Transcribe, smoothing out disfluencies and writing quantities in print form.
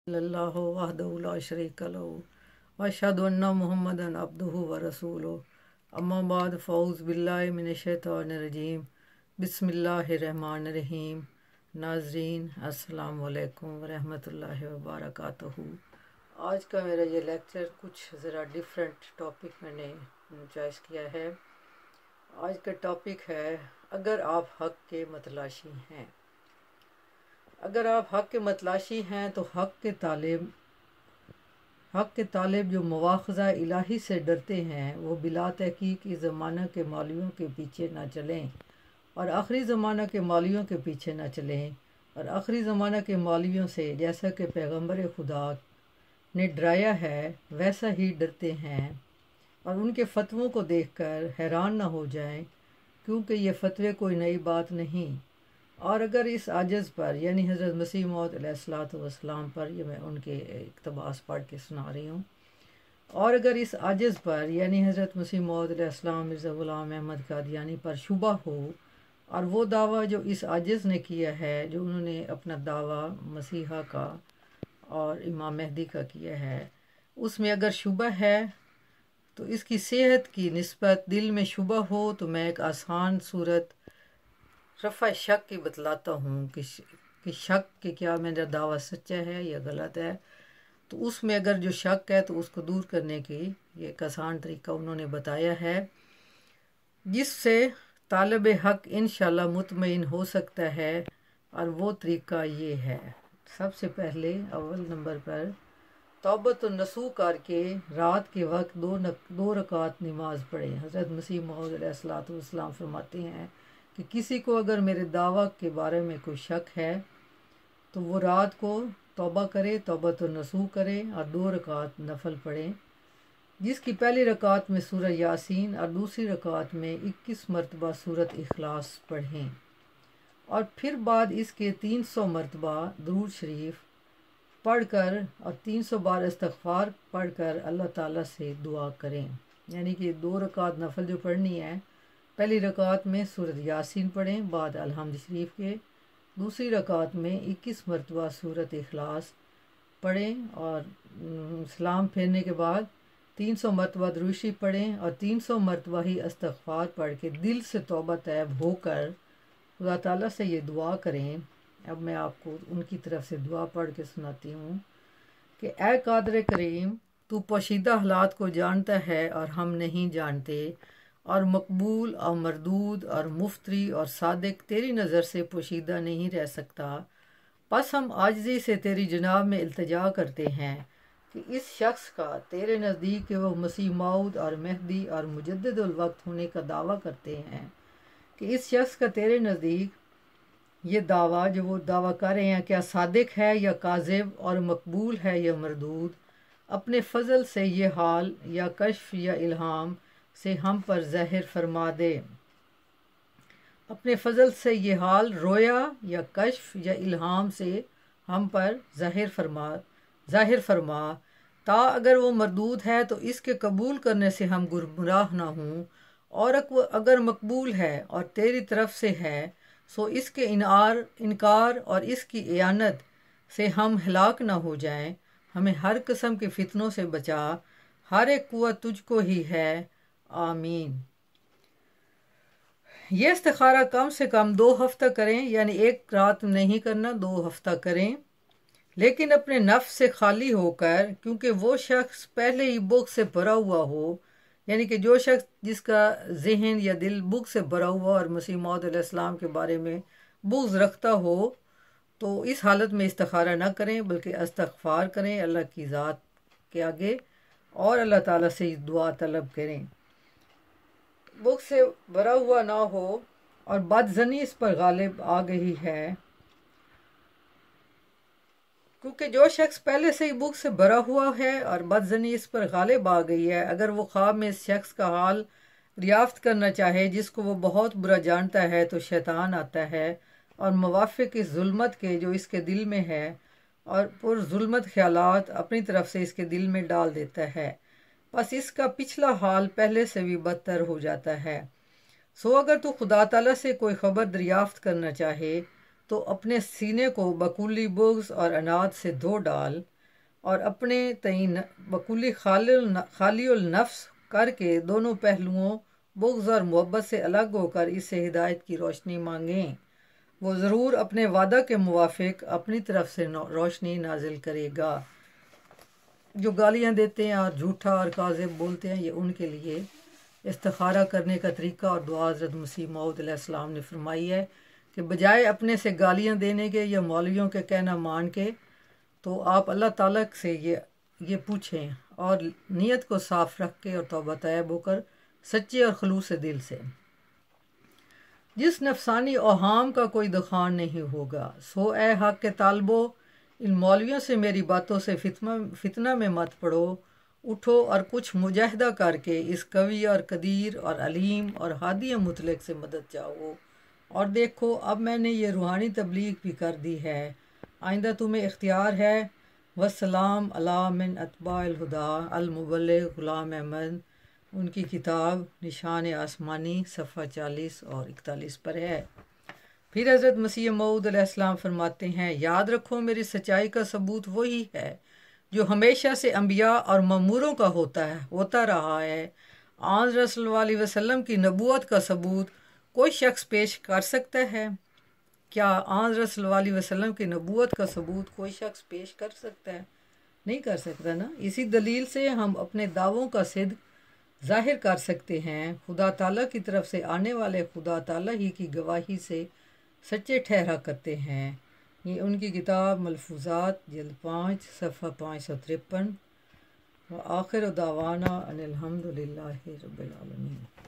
اللہ وحدہ لا شریک لہ واشہد ان محمدن عبدہ ورسولہ اما بعد فاعوذ باللہ من الشیطان الرجیم بسم اللہ الرحمن الرحیم۔ ناظرین السلام علیکم ورحمۃ اللہ وبرکاتہ۔ آج کا میرا یہ لیکچر کچھ ذرا ڈیفرنٹ ٹاپک میں نے چوائس کیا ہے۔ آج کا ٹاپک ہے اگر آپ حق کے متلاشی ہیں۔ اگر آپ حق کے متلاشی ہیں تو حق کے طالب جو مواخذہ الہی سے ڈرتے ہیں وہ بلا تحقیق اس زمانہ کے مولویوں کے پیچھے نہ چلیں اور آخری زمانہ کے مولویوں کے پیچھے نہ چلیں، اور آخری زمانہ کے مولویوں سے جیسا کہ پیغمبر خدا نے ڈرایا ہے ویسا ہی ڈرتے ہیں، اور ان کے فتووں کو دیکھ کر حیران نہ ہو جائیں، کیونکہ یہ فتوے کوئی نئی بات نہیں۔ اور اگر اس عاجز پر یعنی حضرت مسیح موعود علیہ السلام پر، یہ میں ان کے اقتباس پڑھ کے سنا رہی ہوں، اور اگر اس عاجز پر یعنی حضرت مسیح موعود علیہ السلام مرزا غلام احمد قادیانی پر شبہ ہو، اور وہ دعویٰ جو اس عاجز نے کیا ہے، جو انہوں نے اپنا دعویٰ مسیحا کا اور امام مہدی کا کیا ہے، اس میں اگر شبہ ہے تو اس کی صحت کی نسبت دل میں شبہ ہو تو میں ایک آسان صورت رفع شک کی بتلاتا ہوں کہ شک کہ کیا میرا دعویٰ سچا ہے یا غلط ہے۔ تو اس میں اگر جو شک ہے تو اس کو دور کرنے کی یہ ایک آسان طریقہ انہوں نے بتایا ہے، جس سے طالب حق انشاءاللہ مطمئن ہو سکتا ہے، اور وہ طریقہ یہ ہے۔ سب سے پہلے اول نمبر پر توبۃ النصوح کر کے رات کے وقت دو رکعت نماز پڑھیں۔ حضرت مسیح موعود علیہ السلام فرماتے ہیں کہ کسی کو اگر میرے دعویٰ کے بارے میں کوئی شک ہے تو وہ رات کو توبہ کرے، توبۃ النصوح کرے اور 2 رکعت نفل پڑھیں، جس کی پہلی رکعت میں سورہ یاسین اور دوسری رکعت میں 21 مرتبہ سورۃ اخلاص پڑھیں، اور پھر بعد اس کے 300 مرتبہ درود شریف پڑھ کر اور 300 بار استغفار پڑھ کر اللہ تعالیٰ سے دعا کریں۔ یعنی کہ 2 رکعت نفل جو پڑھنی ہے، پہلی رکعت میں سورۃ یاسین پڑھیں بعد الحمد شریف کے، دوسری رکعت میں 21 مرتبہ سورۃ اخلاص پڑھیں، اور سلام پھیرنے کے بعد 300 مرتبہ درود شریف پڑھیں، اور 300 مرتبہ ہی استغفار پڑھ کے دل سے توبہ طیب ہو کر خدا تعالیٰ سے یہ دعا کریں۔ اب میں آپ کو ان کی طرف سے دعا پڑھ کے سناتی ہوں کہ اے قادر کریم، تو پوشیدہ حالات کو جانتا ہے اور ہم نہیں جانتے، اور مقبول اور مردود اور مفتری اور صادق تیری نظر سے پوشیدہ نہیں رہ سکتا، پس ہم عاجزی سے تیری جناب میں التجا کرتے ہیں کہ اس شخص کا تیرے نزدیک کہ وہ مسیح موعود اور مہدی اور مجدد الوقت ہونے کا دعویٰ کرتے ہیں، کہ اس شخص کا تیرے نزدیک یہ دعویٰ جو وہ دعویٰ کر رہے ہیں کیا صادق ہے یا کاذب، اور مقبول ہے یا مردود، اپنے فضل سے یہ حال یا کشف یا الہام سے ہم پر ظاہر فرما دے، اپنے فضل سے یہ حال رویا یا کشف یا الہام سے ہم پر ظاہر فرما، تا اگر وہ مردود ہے تو اس کے قبول کرنے سے ہم گمراہ نہ ہوں، اور اگر مقبول ہے اور تیری طرف سے ہے سو اس کے انکار اور اس کی اعانت سے ہم ہلاک نہ ہو جائیں، ہمیں ہر قسم کے فتنوں سے بچا، ہر ایک قوت تجھ کو ہی ہے، آمین۔ یہ استخارہ کم سے کم 2 ہفتہ کریں، یعنی 1 رات نہیں کرنا، 2 ہفتہ کریں، لیکن اپنے نفس سے خالی ہو کر، کیونکہ وہ شخص پہلے ہی بغض سے بھرا ہوا ہو، یعنی کہ جو شخص جس کا ذہن یا دل بغض سے بھرا ہوا اور مسیح موعود علیہ السلام کے بارے میں بغض رکھتا ہو، تو اس حالت میں استخارہ نہ کریں بلکہ استغفار کریں اللہ کی ذات کے آگے، اور اللہ تعالیٰ سے دعا طلب کریں، بغض سے بھرا ہوا نہ ہو، اور بدظنی اس پر غالب آ گئی ہے، کیونکہ جو شخص پہلے سے ہی بغض سے بھرا ہوا ہے اور بدظنی اس پر غالب آ گئی ہے، اگر وہ خواب میں اس شخص کا حال دریافت کرنا چاہے جس کو وہ بہت برا جانتا ہے تو شیطان آتا ہے اور موافق اس ظلمت کے جو اس کے دل میں ہے اور پر ظلمت خیالات اپنی طرف سے اس کے دل میں ڈال دیتا ہے، بس اس کا پچھلا حال پہلے سے بھی بدتر ہو جاتا ہے۔ سو اگر تو خدا تعالیٰ سے کوئی خبر دریافت کرنا چاہے تو اپنے سینے کو بکلی بغض اور عناد سے دھو ڈال، اور اپنے تعین بکلی خالی النفس کر کے دونوں پہلوؤں بغض اور محبت سے الگ ہو کر اس سے ہدایت کی روشنی مانگیں، وہ ضرور اپنے وعدہ کے موافق اپنی طرف سے روشنی نازل کرے گا۔ جو گالیاں دیتے ہیں اور جھوٹا اور کاذب بولتے ہیں، یہ ان کے لیے استخارہ کرنے کا طریقہ اور دعا حضرت مسیح موعود علیہ السلام نے فرمائی ہے کہ بجائے اپنے سے گالیاں دینے کے یا مولویوں کے کہنا مان کے، تو آپ اللہ تعالیٰ سے یہ پوچھیں اور نیت کو صاف رکھ کے اور توبہ طیب ہو کر سچے اور خلوص دل سے۔ جس نفسانی اوہام کا کوئی دخان نہیں ہوگا، سو اے حق کے طالبو، ان مولویوں سے میری باتوں سے فتنہ میں مت پڑو، اٹھو اور کچھ مجاہدہ کر کے اس قوی اور قدیر اور علیم اور ہادی مطلق سے مدد چاہو، اور دیکھو اب میں نے یہ روحانی تبلیغ بھی کر دی ہے، آئندہ تمہیں اختیار ہے۔ والسلام علی من اتباع الہدا المبلغ غلام احمد، ان کی کتاب نشان آسمانی صفحہ 40 اور 41 پر ہے۔ پھر حضرت مسیح موعود علیہ السلام فرماتے ہیں، یاد رکھو میری سچائی کا ثبوت وہی ہے جو ہمیشہ سے انبیاء اور ماموروں کا ہوتا رہا ہے۔ آن صلی اللہ علیہ وسلم کی نبوت کا ثبوت کوئی شخص پیش کر سکتا ہے؟ کیا آن صلی اللہ علیہ وسلم کی نبوت کا ثبوت کوئی شخص پیش کر سکتا ہے؟ نہیں کر سکتا نا۔ اسی دلیل سے ہم اپنے دعووں کا صدق ظاہر کر سکتے ہیں، خدا تعالیٰ کی طرف سے آنے والے خدا تعالیٰ ہی کی گواہی سے سچے ٹھہرا کرتے ہیں۔ یہ ان کی کتاب ملفوظات جلد 5 صفحہ 553۔ وآخر دعوانا ان الحمد للہ رب العالمین۔